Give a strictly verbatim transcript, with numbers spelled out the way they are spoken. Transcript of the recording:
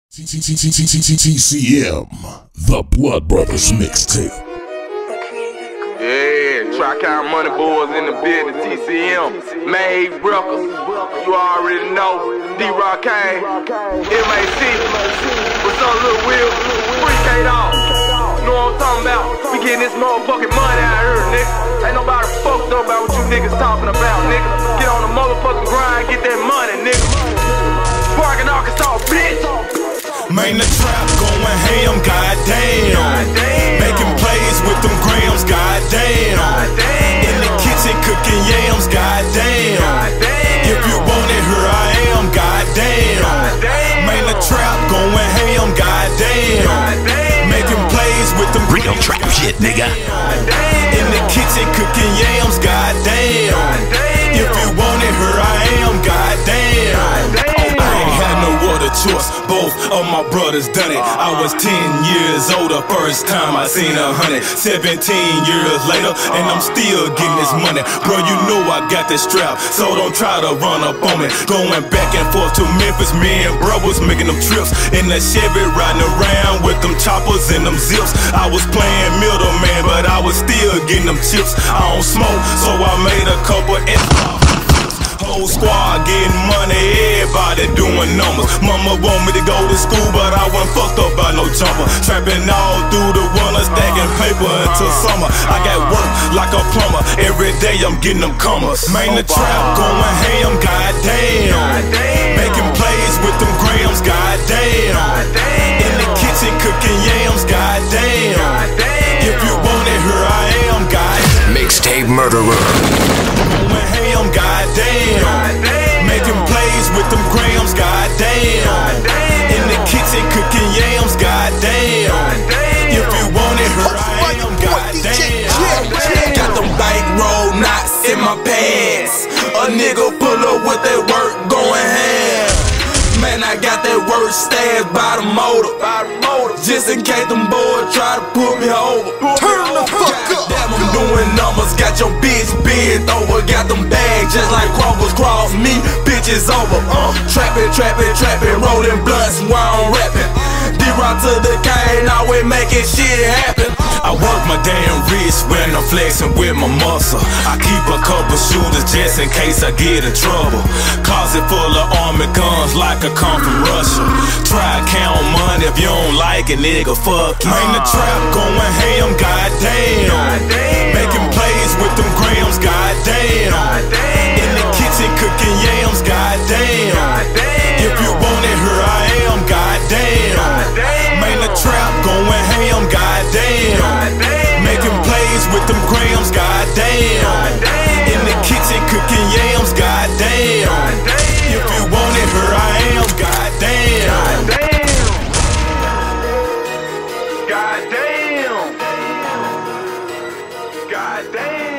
T C M, the Blood Brothers mixtape. Yeah, Tri-Count Money Boys in the building, T C M, Made Ruckers, you already know, D-Rock Kane, M A C, what's up, Lil Will, Free K-Dog, know what I'm talking about, we getting this motherfucking money out here, nigga, ain't nobody fucked up about what you niggas talking about, nigga, get on the motherfucking grind, get that money, nigga, Sparking Arkansas, bitch. Man, the trap going ham, goddamn. Making plays with them grams, goddamn. In the kitchen cooking yams, goddamn. If you want it, here I am, goddamn. Man, the trap going ham, goddamn. Making plays with them real trap shit, nigga. In the kitchen cooking yams, goddamn. If you want it, here I am, goddamn. I ain't had no other choice, both of my brothers done it. I was ten years old the first time I seen a hundred. Seventeen years later, and I'm still getting this money. Bro, you know I got this strap, so don't try to run up on me. Going back and forth to Memphis, me and bro was making them trips in that Chevy, riding around with them choppers and them zips. I was playing middleman, but I was still getting them chips. I don't smoke, so I made a couple extra. Whole squad getting money, everybody doing numbers. Mama want me to go to school, but I wasn't fucked up by no jumper. Trapping all through the winter, stacking paper until summer. I got work like a plumber, every day I'm getting them comers. Man, the trap going ham, goddamn. Making plays with them grams, goddamn. In the kitchen cooking yams, goddamn. If you want it, here I am, goddamn. Mixtape murderer. Goddamn, making plays with them grams, goddamn. In the kitchen cooking yams, goddamn. If you want it, here I am, goddamn. Got them bankroll knots in my pants. A nigga pull up with that work going ham. Man, I got that work stashed by the motor, just in case them boys try to pull me over. Turn the fuck up. Damn, I'm doing numbers, got your bitch bent over. Got them bags just like Crawford's cross me, bitches over. Uh, trapping, trapping, trapping, rolling blunts while I'm rapping. D-Rock to the cane, always making shit happen. I work my damn wrist when I'm flexing with my muscle. I keep a couple shooters just in case I get in trouble. Closet full of army guns like I come from Russia. Try count money if you don't like it, nigga, fuck you. Man, the trap going ham, goddamn. Making plays with them grams, goddamn. In the kitchen cooking yams, goddamn. If you want it, here I am, goddamn. Man, the trap going ham, goddamn. Making plays with them grams, goddamn. In the kitchen cooking yams, goddamn. If you want it, here I am, goddamn. Goddamn. Goddamn.